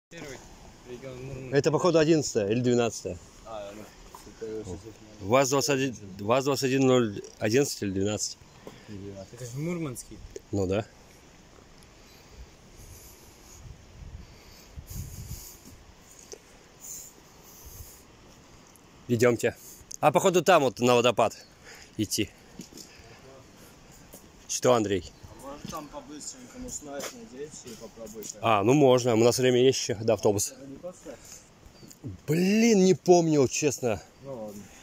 Первый регион Мурманск. Это, походу, 11 или 12. ВАЗ-21, ВАЗ-21 011 или 12. Это же Мурманский. Ну да. Идемте. А походу там вот на водопад идти. Что, Андрей? Может там по-быстренькому снять, надеяться и попробовать. А, ну можно. У нас время есть еще до автобуса. Блин, не помню, честно. Ну ладно.